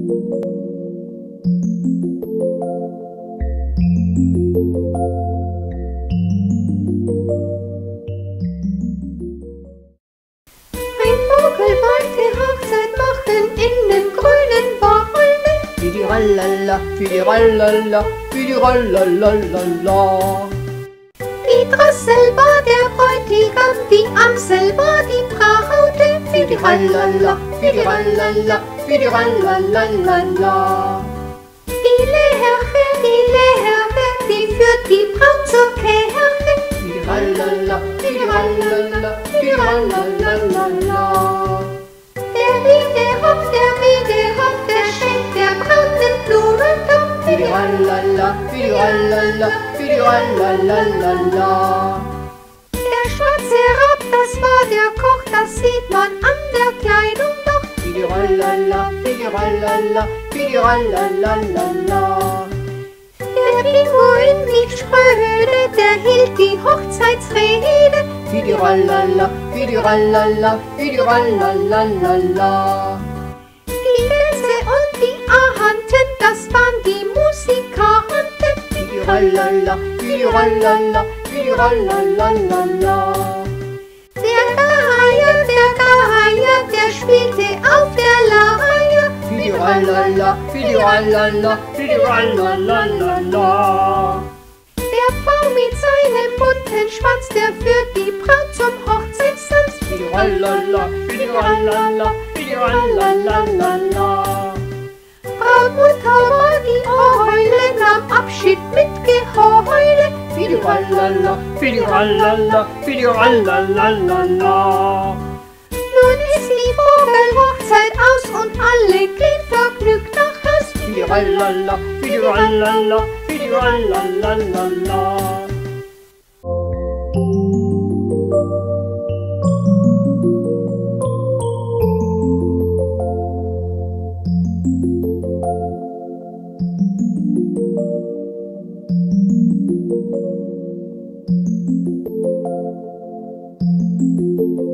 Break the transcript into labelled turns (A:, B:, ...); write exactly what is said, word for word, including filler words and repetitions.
A: Fidirallala, fidirallala, fidirallala.
B: Die Drossel war der Bräutigam, die Amsel war die Braut.
A: Fidirallala, fidirallala, fidirallala.
B: Die Lerche, die Lerche, die führt die Braut zur Kirche.
A: Fidirallala, fidirallala, fidirallala.
B: Der Wiederhof, der Wiederhof, der schenkt der Braut den Blumentopf.
A: Fidirallala, fidirallala, fidirallala.
B: Der schwarze Rab, das war der Koch, das sieht man an der Kleidung noch.
A: Fidirallala, fidirallala, fidirallala.
B: Der Pinguin lief spröde, der hielt die Hochzeitsrede.
A: Fidirallala, fidirallala, fidirallala.
B: Die Gänse und die Ahanten, das waren die Musikanten.
A: Fidirallala, fidirallala, fidirallala.
B: Der Geier, der Geier, der spielte auf der Leier.
A: Fidirallala, fidirallala, fidirallala.
B: Der Baum mit seinem bunten Schwanz, der führt die Braut zum Hochzeitstanz.
A: Fidirallala, fidirallala, fidirallala.
B: Brautmutter war die Eule, nahm Abschied mit Geheule.
A: Fidirallala, fidirallala, fidirallala.
B: Nun ist die Vogelhochzeit aus und alle gehen vergnügt nach Haus.
A: Fidirallala, fidirallala, fidirallala. Thank you.